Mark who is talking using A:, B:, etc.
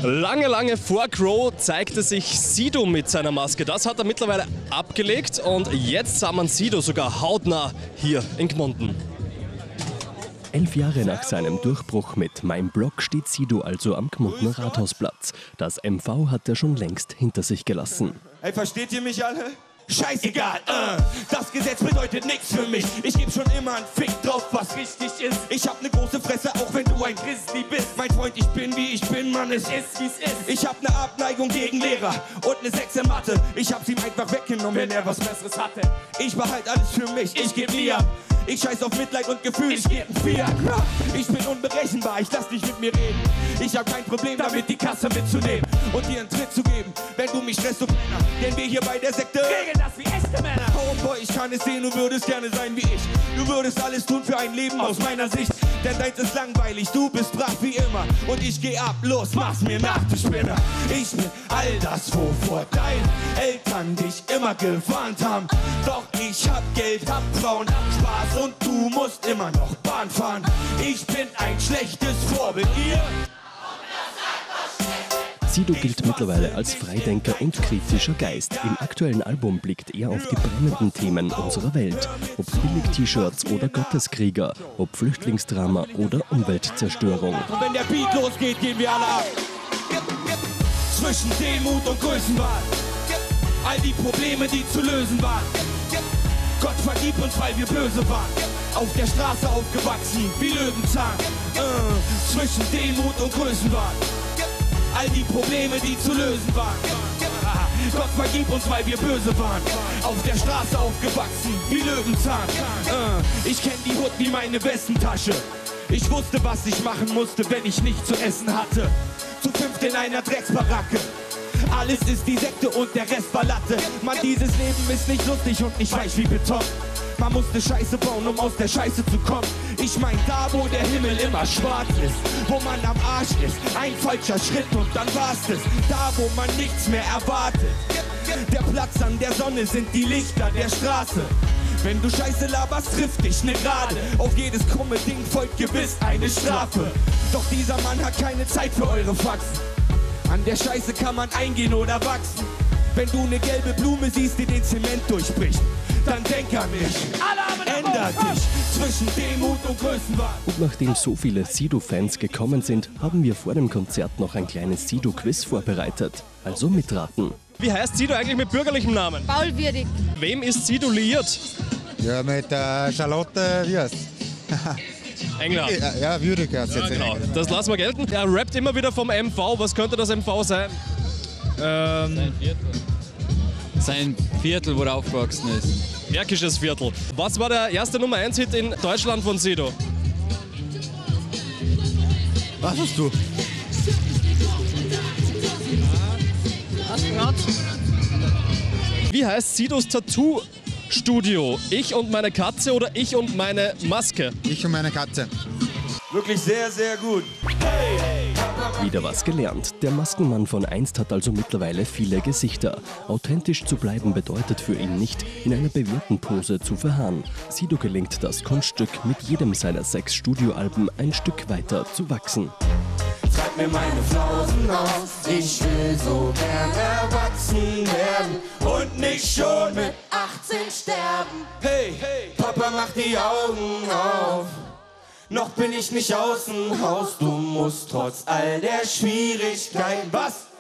A: Lange vor Crow zeigte sich Sido mit seiner Maske. Das hat er mittlerweile abgelegt und jetzt sah man Sido sogar hautnah hier in Gmunden.
B: 11 Jahre nach seinem Durchbruch mit Mein Blog steht Sido also am Gmundner Rathausplatz. Das MV hat er schon längst hinter sich gelassen.
C: Hey, versteht ihr mich alle? Scheißegal, das Gesetz bedeutet nichts für mich. Ich geb schon immer einen Fick drauf, was richtig ist. Ich hab ne große Fresse, auch wenn du ein Grizzly bist. Mein Freund, ich bin wie ich bin, Mann, es ist wie's ist. Ich hab ne Abneigung gegen Lehrer und ne 6 in Mathe. Ich hab's ihm einfach weggenommen, wenn er was Besseres hatte. Ich behalt alles für mich, ich geb nie ab. Ich scheiß auf Mitleid und Gefühl, ich geb ein Fiat. Ich bin unberechenbar, ich lass nicht mit mir reden. Ich hab kein Problem damit, die Kasse mitzunehmen und dir einen Tritt zu geben, wenn du mich stresst, du Penner. Denn wir hier bei der Sekte regeln das wie echte Männer. Homeboy, ich kann es sehen, du würdest gerne sein wie ich. Du würdest alles tun für ein Leben aus meiner Sicht. Denn deins ist langweilig, du bist brav wie immer. Und ich geh ab, los, mach's mir nach, du Spinner. Ich bin all das, wovor deine Eltern dich immer gewarnt haben. Doch ich hab Geld, hab Frauen, hab Spaß und du musst immer noch Bahn fahren. Ich bin ein schlechtes Vorbild, ihr?
B: Sido gilt mittlerweile als Freidenker und kritischer Geist. Im aktuellen Album blickt er auf die brennenden Themen unserer Welt. Ob Billig-T-Shirts oder Gotteskrieger, ob Flüchtlingsdrama oder Umweltzerstörung.
C: Und wenn der Beat losgeht, gehen wir alle ab. Zwischen Demut und Größenwahn. All die Probleme, die zu lösen waren. Gott vergib uns, weil wir böse waren. Auf der Straße aufgewachsen, wie Löwenzahn. Zwischen Demut und Größenwahn. All die Probleme, die zu lösen waren. Gott vergib uns, weil wir böse waren. Auf der Straße aufgewachsen, wie Löwenzahn. Ich kenn die Hut wie meine Westentasche. Ich wusste, was ich machen musste, wenn ich nichts zu essen hatte. Zu 5 in einer Drecksbaracke. Alles ist die Sekte und der Rest war Latte. Mann, dieses Leben ist nicht lustig und nicht weich wie Beton. Man musste Scheiße bauen, um aus der Scheiße zu kommen. Ich mein, da wo der Himmel immer schwarz ist, wo man am Arsch ist, ein falscher Schritt und dann war's es. Da wo man nichts mehr erwartet. Der Platz an der Sonne sind die Lichter der Straße. Wenn du Scheiße laberst, trifft dich ne Gerade. Auf jedes krumme Ding folgt gewiss eine Strafe. Doch dieser Mann hat keine Zeit für eure Faxen. An der Scheiße kann man eingehen oder wachsen. Wenn du ne gelbe Blume siehst, die den Zement durchbricht, dann denk an mich, änder dich zwischen Demut und Größenwahn.
B: Und nachdem so viele Sido-Fans gekommen sind, haben wir vor dem Konzert noch ein kleines Sido-Quiz vorbereitet. Also mitraten.
A: Wie heißt Sido eigentlich mit bürgerlichem Namen?
D: Paul Würdig.
A: Wem ist Sido liiert?
E: Ja, mit Charlotte, wie heißt?
A: England.
E: Ja, Würdig heißt jetzt.
A: Genau, das lassen wir gelten. Er rappt immer wieder vom MV. Was könnte das MV sein?
F: Sein Viertel, wo er aufgewachsen ist.
A: Märkisches Viertel. Was war der erste Nummer 1 Hit in Deutschland von Sido?
E: Was hast du?
A: Wie heißt Sidos Tattoo-Studio? Ich und meine Katze oder ich und meine Maske?
E: Ich und meine Katze.
C: Wirklich sehr, sehr gut.
B: Wieder was gelernt. Der Maskenmann von einst hat also mittlerweile viele Gesichter. Authentisch zu bleiben bedeutet für ihn nicht, in einer bewährten Pose zu verharren. Sido gelingt das Kunststück, mit jedem seiner 6 Studioalben ein Stück weiter zu wachsen.
C: Schreib mir meine Flausen auf, ich will so gern erwachsen werden und nicht schon mit 18 sterben. Hey, Papa, mach die Augen auf. Noch bin ich nicht außen Haus, du musst trotz all der Schwierigkeiten, was?